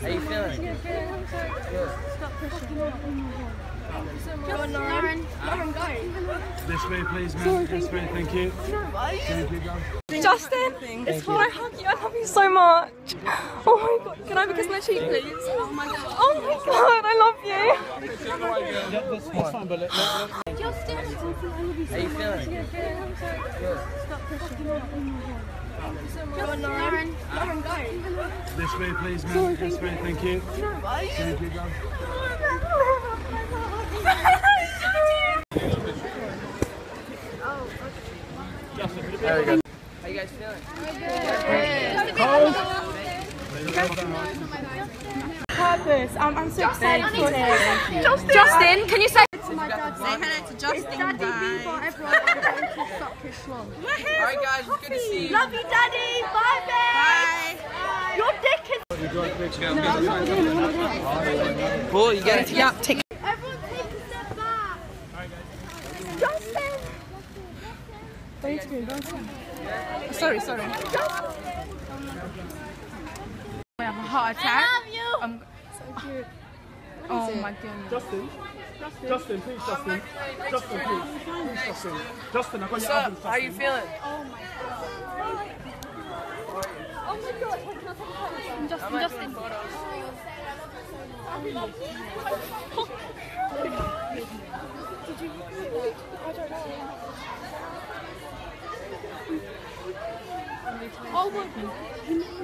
How you feeling? Good. Stop pushing. Lauren, go. This way, please, man. This way, thank you. Thank you, guys. Justin, it's fine. I hug you. I love you so much. Oh my god. Can I have a kiss on the cheek, please? Oh my god. I love you. It's fine, but Justin, How you feeling? Good. stop pushing. Lauren, go. this way, please, man. This way, thank you. Thank you, guys. There we go. How you guys feeling? Purpose. I'm so excited for him. Justin, can you say To my dad. hello to Justin? Daddy Bieber, everyone, I'm going to suck his slum. Alright guys, it's good to see you. Love you, Daddy. Bye, babe. Your dick is. Cool, you get it? Yeah, take Everyone, take a step back. Justin. Sorry. I have a heart attack. I love you. Oh my goodness. Justin, please, Justin. Justin, please. Justin. Justin, I got What's your up? album, How you feeling? Oh my god. Justin. Oh my god.